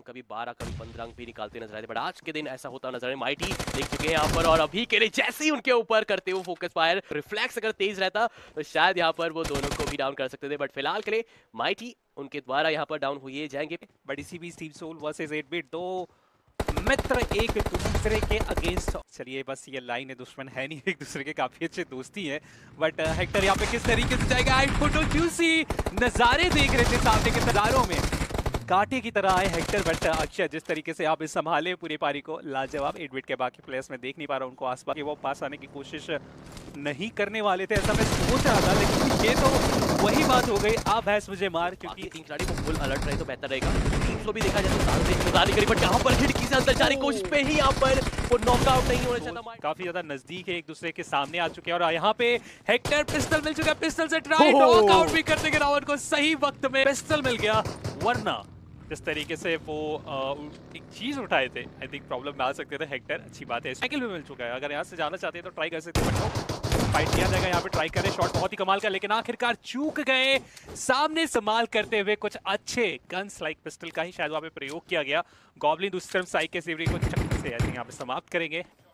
कभी 12 कभी 15 अंक भी निकालते नजर आए थे, बट आज के दिन ऐसा होता नजर आए। माइटी देख चुके हैं यहाँ पर, और अभी के लिए जैसे ही उनके ऊपर करते हुए फोकस फायर, रिफ्लेक्स अगर तेज रहता तो शायद यहाँ पर वो दोनों को भी डाउन कर सकते थे, बट फिलहाल के लिए माइटी उनके द्वारा यहाँ पर डाउन हुए जाएंगे। बड़ी सी भी टीम सोल वर्सेस 8-बिट, दो मित्र एक दूसरे के अगेंस्ट। चलिए बस ये लाइन है, दुश्मन है नहीं, एक दूसरे के काफी अच्छे दोस्ती हैं। बट हेक्टर यहाँ पे किस तरीके से जाएगा, आई फोटो जूसी नजारे देख रहे थे सामने के नजारों में, कांटे की तरह आए हेक्टर। बट अक्षय जिस तरीके से आप इस संभाले पूरी पारी को, लाजवाब। 8-बिट के बाकी प्लेयर्स में देख नहीं पा रहा उनको आसपास, वो पास आने की कोशिश नहीं करने वाले थे, ऐसा मैं सोच रहा था, लेकिन ये तो वही बात हो गई, आप भैंस मुझे मार। क्योंकि तीन खिलाड़ी को फुल अलर्ट रहे तो बेहतर रहेगा। टीम को भी देखा जाए तो इंतजार करी, बट यहाँ पर खिड़की से अंदर जाने की कोशिश पे ही यहाँ पर वो नॉकआउट नहीं होना चाहता। काफी ज्यादा नजदीक है, एक दूसरे के सामने आ चुके हैं, और यहाँ पे हेक्टर पिस्टल मिल चुका है, पिस्टल से ट्राई नॉकआउट भी करने के रावण को सही वक्त में पिस्टल मिल गया, वरना जिस तरीके से वो एक चीज उठाए थे, आई थिंक प्रॉब्लम में आ सकते थे हेक्टर। अच्छी बात है, साइकिल भी मिल चुका है, अगर यहाँ से जाना चाहते हैं तो ट्राई कर सकते हैं, फाइट किया जाएगा। यहाँ पे ट्राई करें, शॉट बहुत ही कमाल का, लेकिन आखिरकार चूक गए। सामने संभाल करते हुए कुछ अच्छे गन्स लाइक पिस्टल का ही शायद वहाँ पे प्रयोग किया गया। गॉब्लिन दूसरी तरफ साइक के सिवरी को चक्कर से यहाँ पे समाप्त करेंगे।